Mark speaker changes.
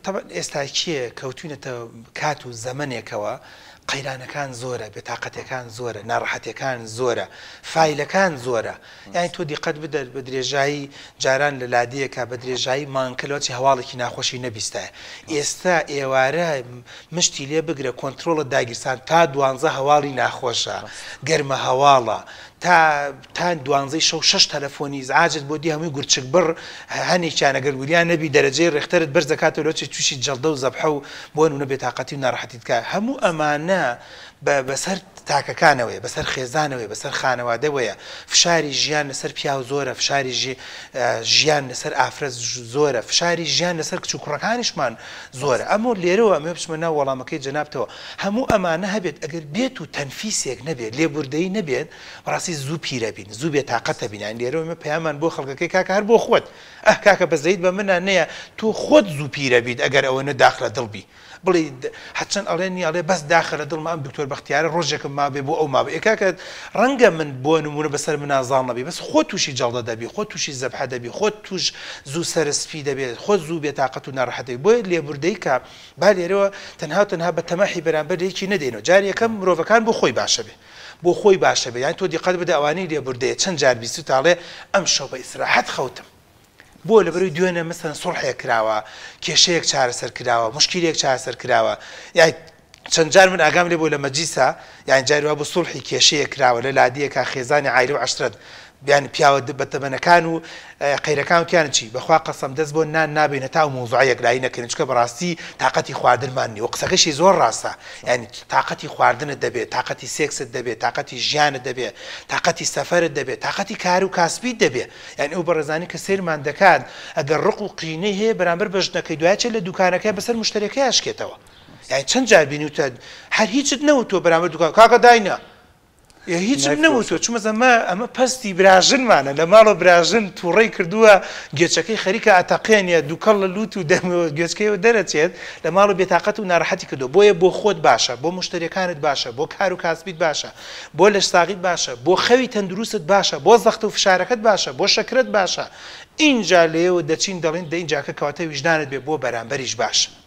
Speaker 1: طبعا ئێستا کێ کەوتوینەتە کات و زەمانێکەوە قەیرانەکان زۆرە، بێتاقەتەکان زۆرە، ناڕەحەتەکان زۆرە، فایلەکان زۆرە. یانی تۆ دیقەت بدە بە درێژایی جاران لە لادەیەکە بە درێژایی مانکەلۆچی هەواڵێکی ناخۆشی نەبیستایە. ئێستا ئێوارە مشتی لێ بگرە کۆنتترۆڵە داگیرسان تا 12 هەواڵی ناخۆشە، گەرمە هەواڵە، تا 12 شەو 6 تەلەفۆنی زعاجت بۆ دی هەمووی گورچک بڕ هەنێکیان ئەگەر وریان نەبی دەرەجەی ڕێختەرت بەرز دەکاتەوە لۆچی تووشی جەڵدە و زەبحە و بۆ نمونە بێتاقەتی و ناڕەحەتیت کە هەموو ئەمانە بەسەر تاکەکانەوەی بەسەر خێزانەوەی بەسەر خانەوادەوەیە. فشاری ژیان لەسەر پیا و زۆرە، فشاری ژیان لەسەر ئافرەت زۆرە، فشاری ژیان لەسەر کچ و کوڕەکانیشمان زۆرە. ئەمە لێرەوە ئەمە بچمە ناو وەڵامەکەی جەنابتەوە هەموو ئەمانە هەبێت ئەگەر بێت و تەنفیسێک نەبێت لێبوردەیی نەبێت بەڕاستی زوو پیرە بین، زوو بێتاقەتە بینان. لێرەوە ئمە پەیامان بۆ خەڵکەکەی کاکە هەر بۆ خۆت کاکە بەزەیت بە منە نەیە تۆ خۆت زوو پیرە بیت ئەگەر ئەوە نەداخلە دڵبی بڵێ هەچەند ئەڵێنی ئەڵێ بەس داخلە دڵمە ئەم دکتۆر بەختیارە ڕۆژێکم مابێ بۆ ئەو مابێ کاکە ڕەنگە من بۆ نمونە بەسەر من نازان نەبی بەس خۆ تووشی جەڵدە دەبی، خۆ تووشی زەبحە دەبی، خۆت توش زوو سەرسپی دەبێت، خۆت زوو بێتاقەت و ناڕەحەتەی. بۆیە لێبوردەی کە با لێرەوە تەنها بە تەماحی بەرامبەر یەکی نەدێنەوە. جاری یەکەم مرۆڤەکان بۆ خۆی باشە بێ، بۆ خۆی باشە بێ. یانی تۆ دیقەت بدە ئەوانەی لێبوردەیە چەند جار بیست و تاڵێ ئەم شەو بە ئیسراحەت خەوتم بۆ لەبەروی دوێنێ مەسەن سوڵحێک کراوە، کێشەیەک چارەسەر کراوە، مشکلێک چارەسەر کراوە. یان چەند جار من ئاگام لێ بۆ لە مەجلیسە یان جاری وا بۆ سوڵحی کێشەیەک کراوە لە لادیەکە خێزانی عایلە و عەشرەت بیان پیاوە بەتەمەنەکان و قەیرەکان وتیانە چی بەخوا قەسەم دەست بۆ نان نابێنە تا و مۆزوعەیەک لای نەکەین چونکە بەڕاستی تاقەتی خواردنمان نییە و قسەکەشی زۆر ڕاستە. یعنی تاقەتی خواردنت دەبێت، تاقەتی سێکست دەبێت، تاقەتی ژیانت دەبێت، تاقەتی سەفەرت دەبێت، تاقەتی کار و کاسبیت دەبێت. یعنی ئەو بەڕێزانی کە سیرمان دەکات ئەگەر ڕق و قینەی هەیە بەرامبەر بە ژنەکەی دوایچێت لە دوکانەکەی بەسەر مشتەرەکەی ئاشکێتەوە. یعنی چەند جار بینیوتە هەر هیچت نەوتۆ بەرامبەر دوکان کاکە داینە هیچ نەوتۆ چونمە ئەمە پەستی براژنمانە لە ماڵە براژن تووڕێی کردووە گوێچەکەی خەریکە ئەتەقێنە دووکەڵ لە لوت و گوێچکەیەوە دەرەچێت لە ماڵ و بێتاقەت و ناڕەحەتی کردو. بۆیە بۆ خۆت باشە، بۆ مشتریەکانت باشە، بۆ کار و کاسبیت باشە، بۆ لەشساغیت باشە، بۆ خەوی تەندروستت باشە، بۆ زەخت و فشارەکەت باشە، بۆ شەکرت باشە. اینجا لێوە دەچین دەڵێن دە اینجاکە کەواتە ویژدانت بێ بۆ بەرامبەریش باشە.